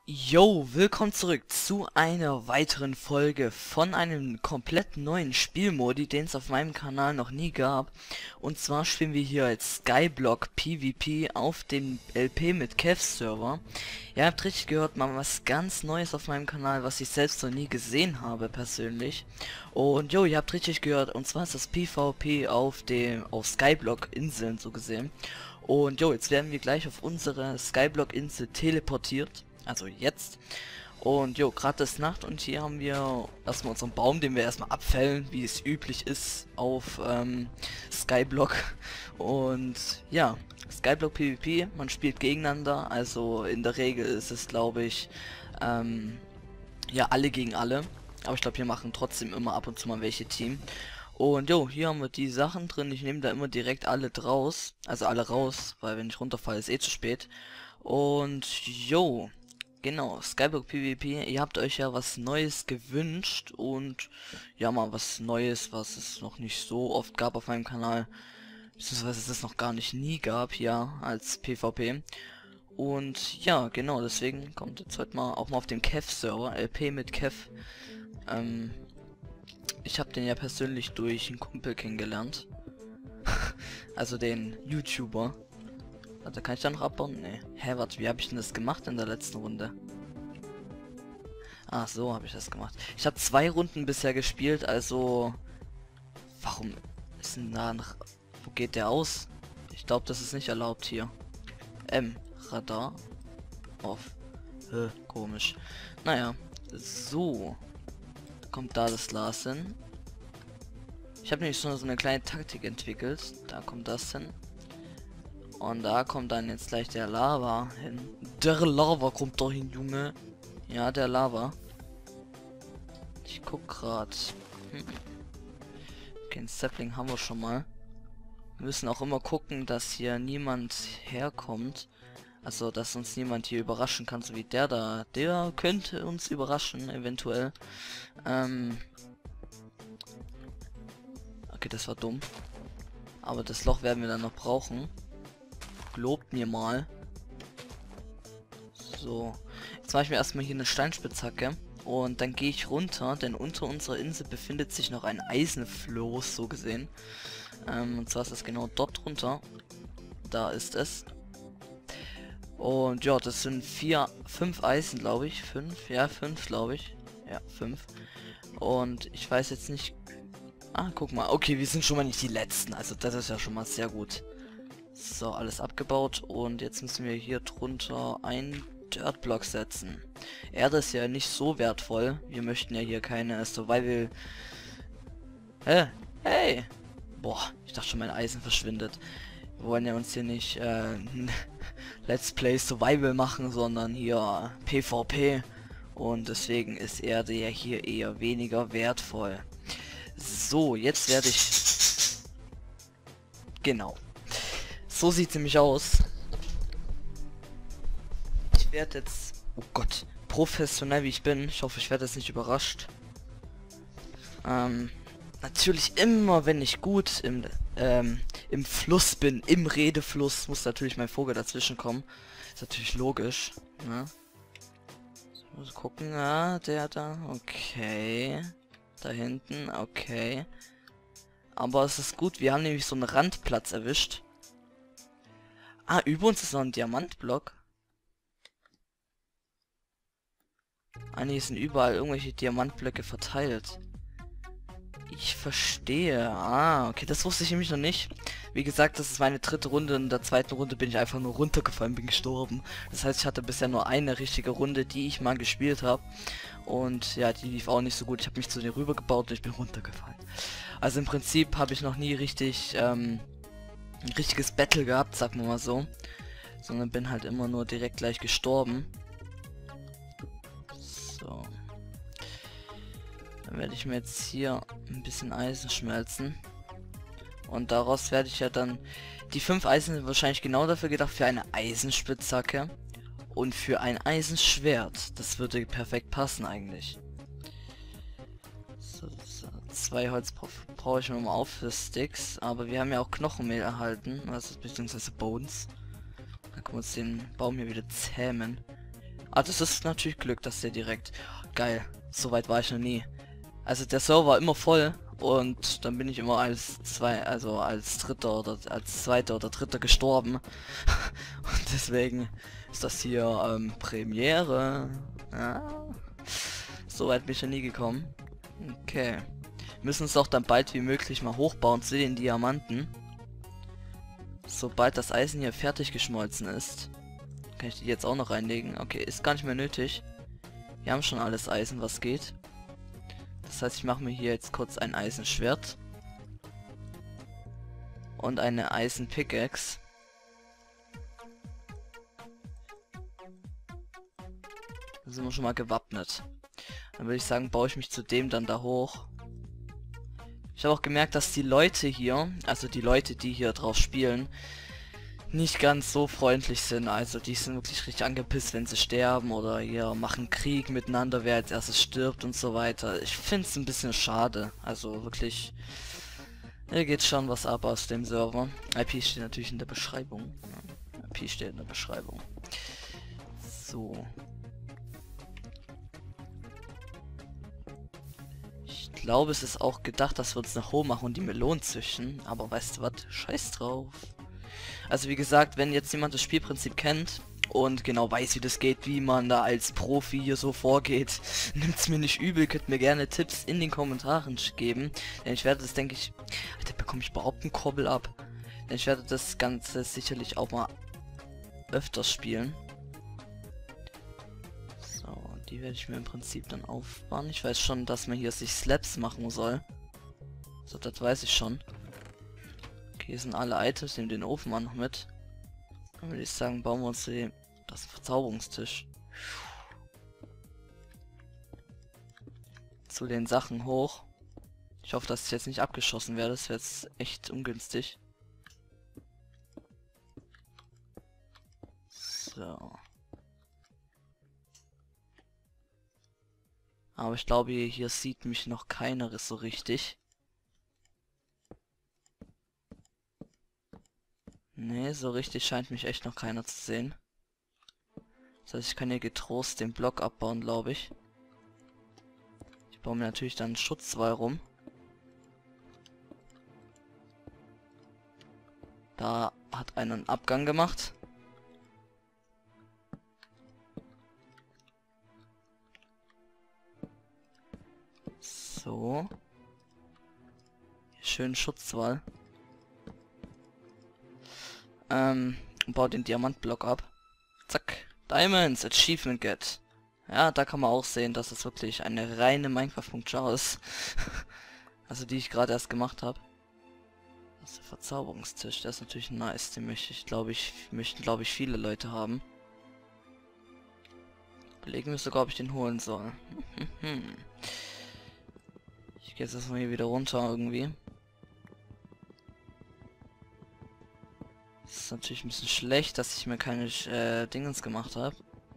Yo, willkommen zurück zu einer weiteren Folge von einem komplett neuen Spielmodi, den es auf meinem Kanal noch nie gab. Und zwar spielen wir hier als Skyblock PvP auf dem LP mit Kev Server. Ihr habt richtig gehört, mal was ganz Neues auf meinem Kanal, was ich selbst noch nie gesehen habe persönlich. Und jo, ihr habt richtig gehört, und zwar ist das PvP auf Skyblock Inseln so gesehen. Und jo, jetzt werden wir gleich auf unsere Skyblock Insel teleportiert. Also jetzt. Und jo, gerade ist Nacht und hier haben wir erstmal unseren Baum, den wir erstmal abfällen, wie es üblich ist auf Skyblock. Und ja, Skyblock PvP, man spielt gegeneinander, also in der Regel ist es, glaube ich, ja, alle gegen alle. Aber ich glaube, wir machen trotzdem immer ab und zu mal welche Team. Und jo, hier haben wir die Sachen drin, ich nehme da immer direkt alle draus, also alle raus, weil wenn ich runterfalle, ist eh zu spät. Und jo, genau, Skyblock PvP, ihr habt euch ja was Neues gewünscht und ja, mal was Neues, was es noch nicht so oft gab auf meinem Kanal, beziehungsweise es noch gar nicht nie gab, ja, als PvP. Und ja, genau, deswegen kommt jetzt heute mal auch mal auf dem Kev-Server, LP mit Kev. Ich habe den ja persönlich durch einen Kumpel kennengelernt. Also den YouTuber. Warte, kann ich da noch abbauen? Nee. Hä, warte, wie habe ich denn das gemacht in der letzten Runde? Ah, so habe ich das gemacht. Ich habe 2 Runden bisher gespielt, also... Warum ist denn da noch... Wo geht der aus? Ich glaube, das ist nicht erlaubt hier. Radar. Off. Komisch. Naja, so. Kommt da das Glas hin. Ich habe nämlich so eine kleine Taktik entwickelt. Da kommt das hin. Und da kommt dann jetzt gleich der Lava hin. Der Lava kommt doch hin, Junge. Ja, der Lava. Ich guck grad. Okay, ein Sapling haben wir schon mal. Wir müssen auch immer gucken, dass hier niemand herkommt. Also, dass uns niemand hier überraschen kann, so wie der da. Der könnte uns überraschen, eventuell. Okay, das war dumm. Aber das Loch werden wir dann noch brauchen. Lobt mir mal. So. Jetzt mache ich mir erstmal hier eine Steinspitzhacke. Und dann gehe ich runter, denn unter unserer Insel befindet sich noch ein Eisenfloß, so gesehen. Und zwar ist es genau dort drunter. Da ist es. Und ja, das sind 5 Eisen, glaube ich. 5, ja, 5, glaube ich. Ja, 5. Und ich weiß jetzt nicht... Ah, guck mal. Okay, wir sind schon mal nicht die Letzten. Also das ist ja schon mal sehr gut. So, alles abgebaut. Und jetzt müssen wir hier drunter einen Dirtblock setzen. Erde ist ja nicht so wertvoll. Wir möchten ja hier keine Survival... Hä? Hey! Boah, ich dachte schon, mein Eisen verschwindet. Wir wollen ja uns hier nicht Let's Play Survival machen, sondern hier PvP. Und deswegen ist Erde ja hier eher weniger wertvoll. So, jetzt werde ich... Genau. So sieht sie nämlich aus. Ich werde jetzt... Oh Gott. Professionell wie ich bin. Ich hoffe, ich werde jetzt nicht überrascht. Natürlich immer, wenn ich gut im Fluss bin, im Redefluss, muss natürlich mein Vogel dazwischen kommen. Ist natürlich logisch. Ne? So, muss gucken. Ja, der da. Okay. Da hinten. Okay. Aber es ist gut. Wir haben nämlich so einen Randplatz erwischt. Ah, über uns ist noch ein Diamantblock. Ah, nee, es sind überall irgendwelche Diamantblöcke verteilt. Ich verstehe. Ah, okay, das wusste ich nämlich noch nicht. Wie gesagt, das ist meine 3. Runde. In der 2. Runde bin ich einfach nur runtergefallen, bin gestorben. Das heißt, ich hatte bisher nur eine richtige Runde, die ich mal gespielt habe. Und ja, die lief auch nicht so gut. Ich habe mich zu dir rüber gebaut und ich bin runtergefallen. Also im Prinzip habe ich noch nie richtig ein richtiges Battle gehabt, sagen wir mal so. Sondern bin halt immer nur direkt gleich gestorben. So. Dann werde ich mir jetzt hier ein bisschen Eisen schmelzen. Und daraus werde ich ja dann... Die 5 Eisen sind wahrscheinlich genau dafür gedacht, für eine Eisenspitzhacke. Und für ein Eisenschwert. Das würde perfekt passen eigentlich. So, 2 Holz brauche ich mir mal auf für Sticks. Aber wir haben ja auch Knochenmehl erhalten. Also beziehungsweise Bones. Dann können wir uns den Baum hier wieder zähmen. Ah, das ist natürlich Glück, dass der direkt... Geil, so weit war ich noch nie. Also der Server war immer voll und dann bin ich immer als dritter oder als zweiter oder dritter gestorben. Und deswegen ist das hier Premiere. Ja, so weit bin ich noch nie gekommen. Okay. Müssen es auch dann bald wie möglich mal hochbauen zu den Diamanten. Sobald das Eisen hier fertig geschmolzen ist, kann ich die jetzt auch noch reinlegen. Okay, ist gar nicht mehr nötig. Wir haben schon alles Eisen, was geht. Das heißt, ich mache mir hier jetzt kurz ein Eisenschwert. Und eine Eisen-Pickaxe. Da sind wir schon mal gewappnet. Dann würde ich sagen, baue ich mich zu dem dann da hoch. Ich habe auch gemerkt, dass die Leute hier, also die Leute, die hier drauf spielen, nicht ganz so freundlich sind. Also die sind wirklich richtig angepisst, wenn sie sterben oder hier machen Krieg miteinander, wer als erstes stirbt und so weiter. Ich finde es ein bisschen schade. Also wirklich, hier geht schon was ab aus dem Server. IP steht natürlich in der Beschreibung. Ja, IP steht in der Beschreibung. So. Ich glaube, es ist auch gedacht, dass wir uns nach oben machen und die Melonen züchten. Aber weißt du was? Scheiß drauf. Also wie gesagt, wenn jetzt jemand das Spielprinzip kennt und genau weiß, wie das geht, wie man da als Profi hier so vorgeht, nimmt's mir nicht übel, könnt mir gerne Tipps in den Kommentaren geben. Denn ich werde das, denke ich... Alter, bekomme ich überhaupt einen Kobbel ab? Denn ich werde das Ganze sicherlich auch mal öfters spielen. Die werde ich mir im Prinzip dann aufbauen. Ich weiß schon, dass man hier sich Slabs machen soll. So, das weiß ich schon. Okay, hier sind alle Items, nehmen den Ofen auch noch mit. Dann würde ich sagen, bauen wir uns den... Das ist ein Verzauberungstisch. Zu den Sachen hoch. Ich hoffe, dass ich jetzt nicht abgeschossen werde. Das wäre jetzt echt ungünstig. So. Aber ich glaube, hier sieht mich noch keiner so richtig. Nee, so richtig scheint mich echt noch keiner zu sehen. Das heißt, ich kann hier getrost den Block abbauen, glaube ich. Ich baue mir natürlich dann einen Schutzwall rum. Da hat einer einen Abgang gemacht. So. Hier schön Schutzwall. Und baut den Diamantblock ab. Zack. Diamonds, Achievement Get. Ja, da kann man auch sehen, dass es wirklich eine reine Minecraft.jar ist. Also die ich gerade erst gemacht habe. Das ist der Verzauberungstisch, der ist natürlich nice. Den möchten glaube ich viele Leute haben. Überlegen wir sogar, ob ich den holen soll. Ich gehe jetzt erstmal hier wieder runter irgendwie. Das ist natürlich ein bisschen schlecht, dass ich mir keine Dingens gemacht habe.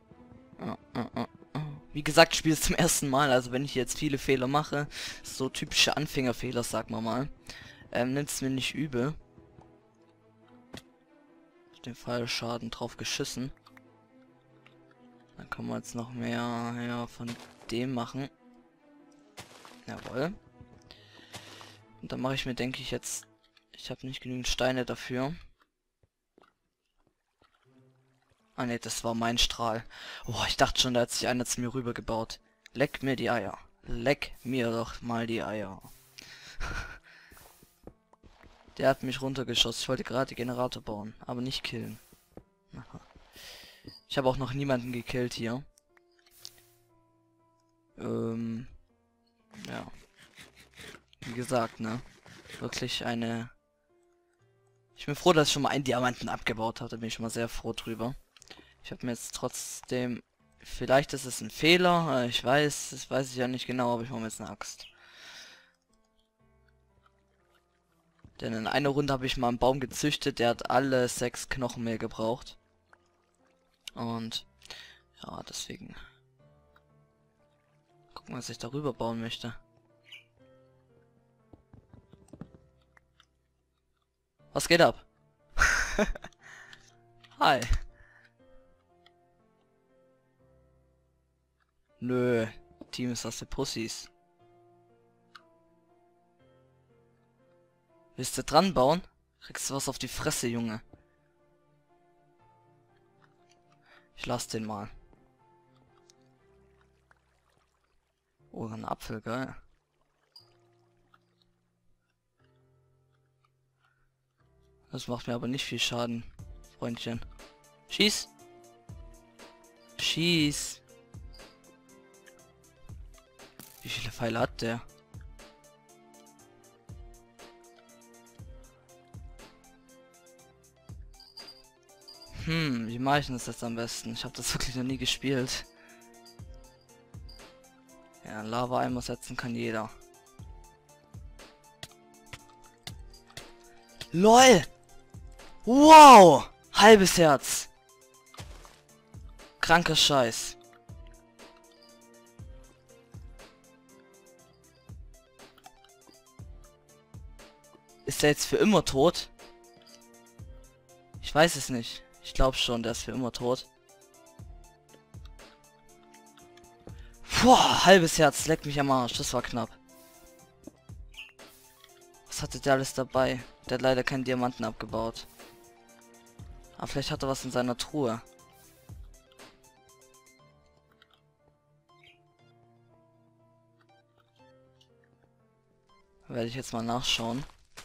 Wie gesagt, ich spiele es zum ersten Mal, also wenn ich jetzt viele Fehler mache, so typische Anfängerfehler, sagen wir mal, nimmt es mir nicht übel. Den Fallschaden drauf geschissen. Dann können wir jetzt noch mehr von dem machen. Jawohl. Und dann mache ich mir, denke ich jetzt, ich habe nicht genügend Steine dafür. Ah ne, das war mein Strahl. Oh, ich dachte schon, da hat sich einer zu mir rüber gebaut. Leck mir die Eier. Leck mir doch mal die Eier. Der hat mich runtergeschossen. Ich wollte gerade Generator bauen, aber nicht killen. Ich habe auch noch niemanden gekillt hier. Ja. Wie gesagt, ne? Wirklich eine... Ich bin froh, dass ich schon mal einen Diamanten abgebaut habe. Da bin ich schon mal sehr froh drüber. Ich habe mir jetzt trotzdem... Vielleicht ist es ein Fehler. Ich weiß, das weiß ich ja nicht genau, aber ich mache mir jetzt eine Axt. Denn in einer Runde habe ich mal einen Baum gezüchtet, der hat alle 6 Knochen mehr gebraucht. Und ja, deswegen gucken, was ich darüber bauen möchte. Was geht ab? Hi. Nö, Team ist das für Pussys. Willst du dran bauen? Kriegst du was auf die Fresse, Junge. Ich lass den mal. Oh, ein Apfel, geil. Das macht mir aber nicht viel Schaden, Freundchen. Schieß! Schieß! Wie viele Pfeile hat der? Wie mache ich denn das jetzt am besten? Ich habe das wirklich noch nie gespielt. Ja, Lava-Eimer setzen kann jeder. LOL! Wow! Halbes Herz! Kranker Scheiß. Ist der jetzt für immer tot? Ich weiß es nicht. Ich glaube schon, der ist für immer tot. Boah, halbes Herz, leckt mich am Arsch. Das war knapp. Was hatte der alles dabei? Der hat leider keinen Diamanten abgebaut. Aber vielleicht hat er was in seiner Truhe. Werde ich jetzt mal nachschauen.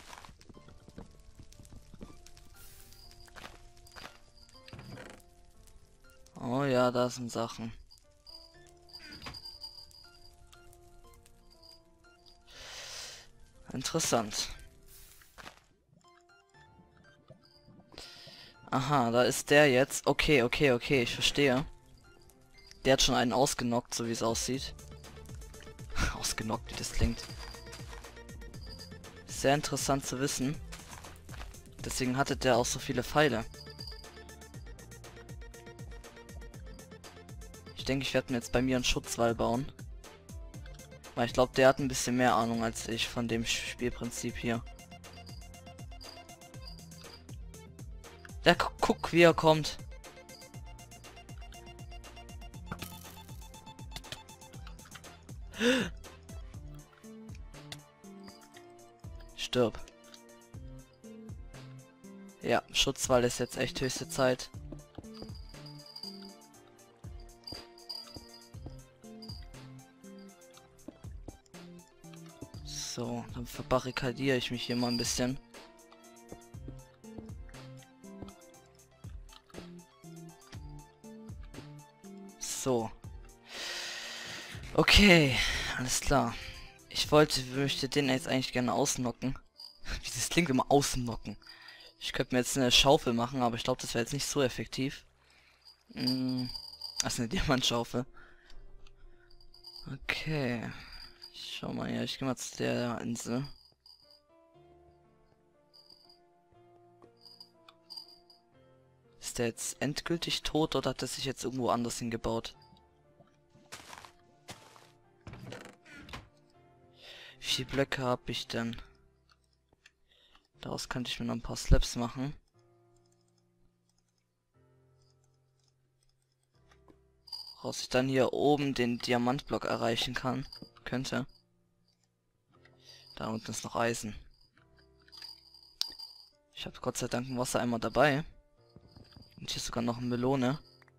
Oh ja, da sind Sachen. Interessant. Aha, da ist der jetzt. Okay, ich verstehe. Der hat schon einen ausgenockt, so wie es aussieht. Ausgenockt, wie das klingt. Sehr interessant zu wissen. Deswegen hatte der auch so viele Pfeile. Ich denke, ich werde mir jetzt bei mir einen Schutzwall bauen. Weil ich glaube, der hat ein bisschen mehr Ahnung als ich von dem Spielprinzip hier. Ja, guck, wie er kommt. Stirb. Ja, Schutzwall ist jetzt echt höchste Zeit. So, dann verbarrikadiere ich mich hier mal ein bisschen. So. Okay, alles klar. Möchte den jetzt eigentlich gerne ausnocken. Wie das klingt, immer ausnocken. Ich könnte mir jetzt eine Schaufel machen, aber ich glaube, das wäre jetzt nicht so effektiv. Das ist eine Diamantschaufel. Okay. Schau mal hier, ich gehe mal zu der Insel. Ist der jetzt endgültig tot oder hat er sich jetzt irgendwo anders hingebaut? Wie viele Blöcke habe ich denn? Daraus könnte ich mir noch ein paar Slabs machen. Woraus ich dann hier oben den Diamantblock erreichen könnte. Da unten ist noch Eisen. Ich habe Gott sei Dank einen Wassereimer dabei. Und hier ist sogar noch eine Melone.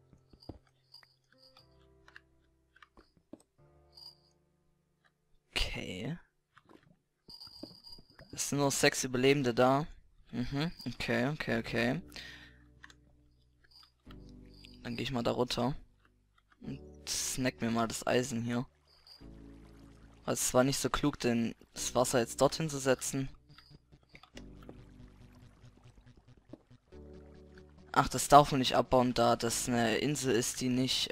Okay. Es sind nur 6 Überlebende da. Okay. Dann gehe ich mal da runter. Und snack mir mal das Eisen hier. Also es war nicht so klug, denn das Wasser jetzt dorthin zu setzen. Ach, das darf man nicht abbauen, da das eine Insel ist, die nicht,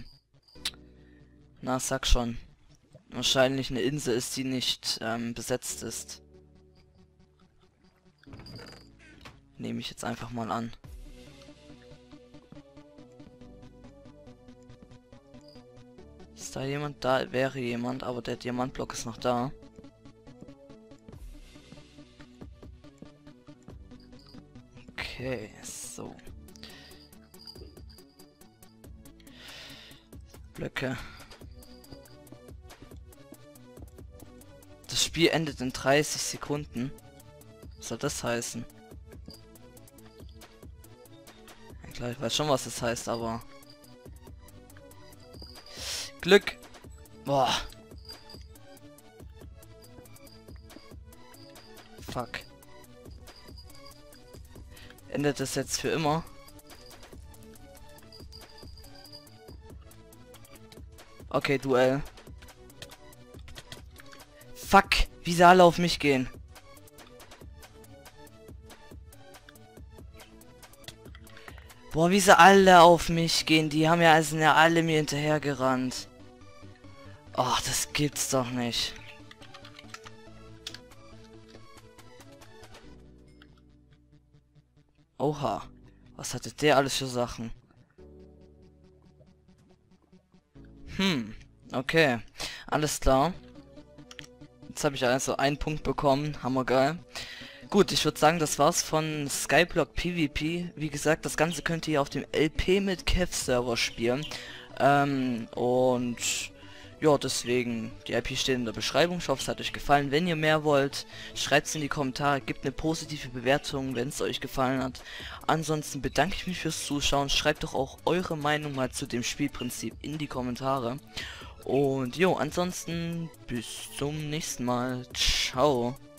na, sag schon. Wahrscheinlich eine Insel ist, die nicht, besetzt ist. Nehme ich jetzt einfach mal an. Ist da jemand? Da wäre jemand, aber der Diamantblock ist noch da. Okay, so. Blöcke. Spiel endet in 30 Sekunden. Was soll das heißen? Ja, klar, ich weiß schon, was das heißt, aber... Glück! Boah. Fuck. Endet das jetzt für immer? Okay, Duell. Fuck, wie sie alle auf mich gehen. Boah, wie sie alle auf mich gehen. Die haben ja, sind ja alle mir hinterher gerannt. Ach, das gibt's doch nicht. Oha. Was hatte der alles für Sachen? Okay. Alles klar. Jetzt habe ich also einen Punkt bekommen. Hammergeil. Gut, ich würde sagen, das war's von Skyblock PvP. Wie gesagt, das Ganze könnt ihr auf dem LP mit Kev Server spielen. Und ja, deswegen, die IP steht in der Beschreibung. Ich hoffe, es hat euch gefallen. Wenn ihr mehr wollt, schreibt es in die Kommentare, gebt eine positive Bewertung, wenn es euch gefallen hat. Ansonsten bedanke ich mich fürs Zuschauen. Schreibt doch auch eure Meinung mal zu dem Spielprinzip in die Kommentare. Und jo, ansonsten bis zum nächsten Mal. Ciao.